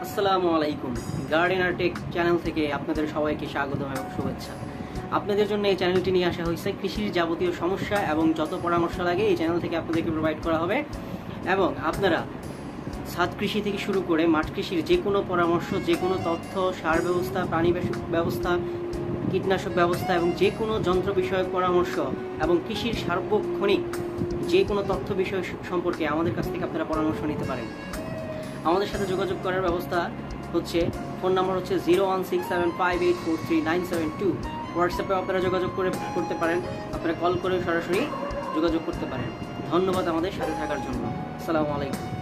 আসসালামু আলাইকুম। Gardener take channel থেকে আপনাদের সবাইকে স্বাগতম এবং শুভেচ্ছা। আপনাদের জন্য এই চ্যানেলটি নিয়ে আসা হয়েছে কৃষির যাবতীয় সমস্যা এবং যত পরামর্শ লাগে এই চ্যানেল থেকে আপনাদেরকে প্রোভাইড করা হবে এবং আপনারা ছাদ কৃষি থেকে শুরু করে মাঠ কৃষির যে কোনো পরামর্শ, যে কোনো তথ্য, সার ব্যবস্থা, প্রাণী ব্যবস্থা, কীটনাশক ব্যবস্থা এবং যে কোনো যন্ত্র বিষয়ক পরামর্শ এবং কৃষির সার্বক্ষণিক যে কোনো তথ্য বিষয় সম্পর্কে আমাদের কাছ থেকে আপনারা পরামর্শ নিতে পারেন। আমাদের সাথে যোগাযোগ করার ব্যবস্থা হচ্ছে, ফোন নাম্বার হচ্ছে 0167584397 হোয়াটসঅ্যাপে আপনারা যোগাযোগ করতে পারেন, আপনারা কল করে সরাসরি যোগাযোগ করতে পারেন। ধন্যবাদ আমাদের সাথে থাকার জন্য। আসসালামু আলাইকুম।